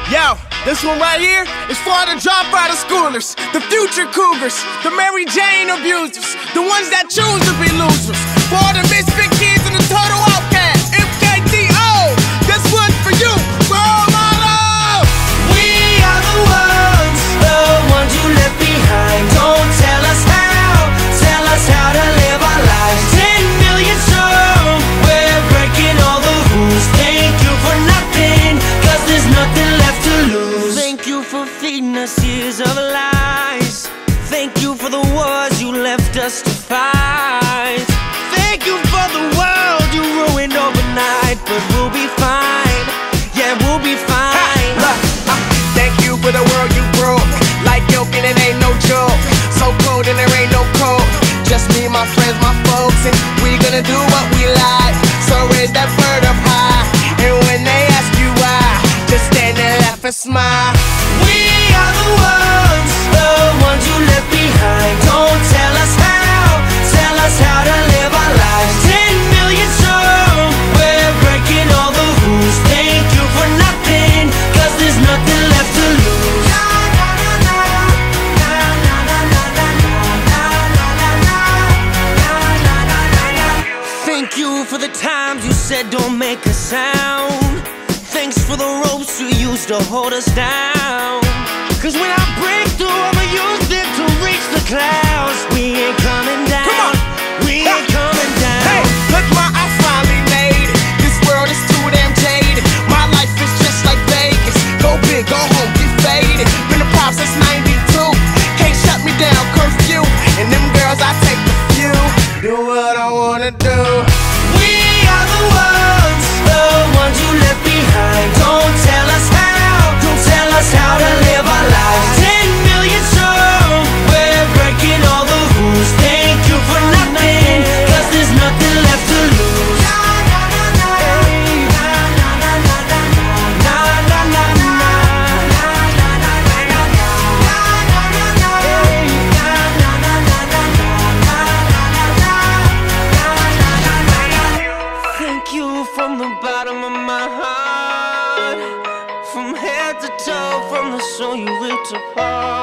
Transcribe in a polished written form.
Yo, this one right here is for the dropout of schoolers, the future cougars, the Mary Jane abusers, the ones that choose to be losers, for all the misfit kids and the total outcasts. MKTO, this one's for you, for all my love. We are the ones you left behind. Don't tell us how to live our lives. 10 million strong, we're breaking all the rules. Thank you for nothing, cause there's nothing left to lose. Thank you for feeding us years of lies. Thank you for the wars you left us to fight. Thank you for the world you ruined overnight. But we'll be fine, yeah, we'll be fine. Thank you for the world you broke, like milk and it ain't no joke. So cold and there ain't no cold, just me, my friends, my folks, and we gonna do what we like. So raise that bird up high, and when they ask you why, just stand and laugh and smile. We are the ones you left behind. Don't tell us how to live our lives. 10 million strong, we're breaking all the rules. Thank you for nothing, cause there's nothing left to lose. Thank you for the times you said don't make a sound. Thanks for the ropes you used to hold us down. Cause when I break through, I'ma use them to reach the clouds. We ain't coming down. Come on. We ain't coming down. Hey, look what I finally made. This world is too damn jaded. My life is just like Vegas. Go big, go home, get faded. Been a pop since 92. Can't shut me down, curfew. And them girls, I take the few. Do what I wanna do. We are the ones you left behind. Don't tell us how to live our lives. 10 million strong, we're breaking all the rules. Thank you for nothing, cause there's nothing left to lose. Thank you from the bottom of my heart, from head to toe, from the soul you ripped apart.